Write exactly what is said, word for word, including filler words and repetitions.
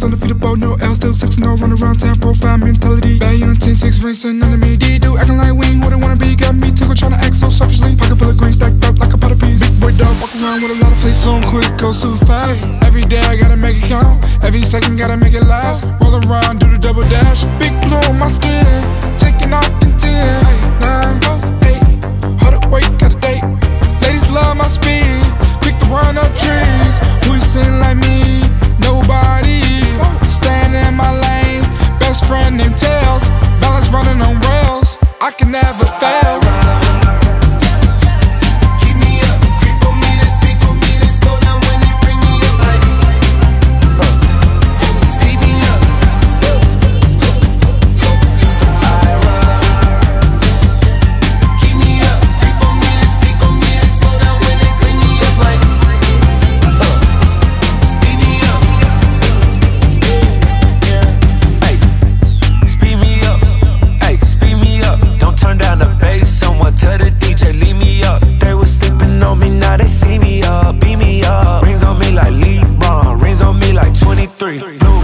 undefeatable, no L, still six and oh, run around town, profile mentality. Bad on ten six, rinsing under me. D do acting like we ain't what I wanna be. Got me tickle trying to act so selfishly. Pocket full of green stacked up like a pot of peas. Big boy dog walk around with a lot of fleas. So I'm quick, go super fast. Every day I gotta make it count. Every second gotta make it last. Roll around, do the double dash. Big blue on my skin. Taking off the ten, nine, eight. Hold up, wait, got a date. Ladies love my speed. Quick to run up trees. Who you sing like me? Nobody. Standing in my lane. Best friend named Tails. Balance running on rails. I can never fail. Blue